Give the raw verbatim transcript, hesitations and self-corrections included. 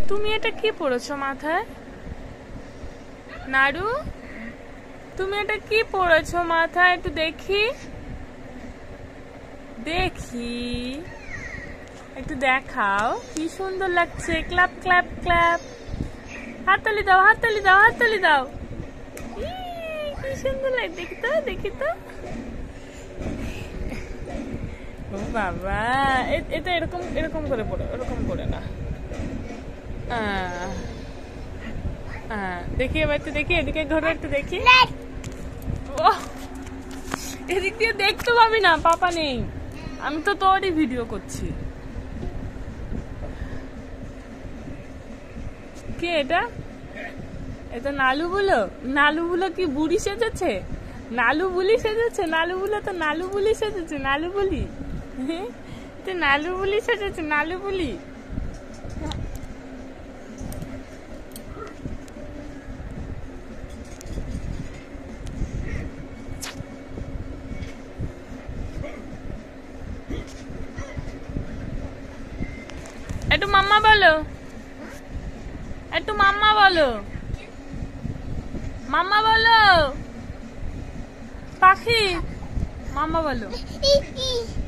তুমি এটা কি পড়েছো মাথায়? নাড়ু, তুমি এটা কি পড়েছো মাথায়? একটু দেখি দেখি একটু দেখাও, কি সুন্দর লাগছে। ক্ল্যাপ ক্ল্যাপ ক্ল্যাপ, হাততালি দাও, হাততালি দাও, হাততালি দাও। কি সুন্দর লাগে, দেখি তো, দেখি তো। ও বাবা, এটা এরকম এরকম করে পড়ো, এরকম করে না। দেখি এবার একটু দেখি, এদিকে ঘরে একটু দেখি। এদিক দিয়ে দেখতে পাবি না, পাপা নেই, আমি তো তোরই ভিডিও করছি। কে এটা? এটা নালু বুলো? নালু বুলো কি বুড়ি সেজেছে? নালু বুলি সেজেছে? নালু বুলো তো নালু বুলি সেজেছে, নালু বুলি। তো নালু বুলি সেজেছে, নালু বুলি। একটু মাম্মা বলো, একটু মাম্মা বলো, মাম্মা বলো, পাখি মাম্মা বলো।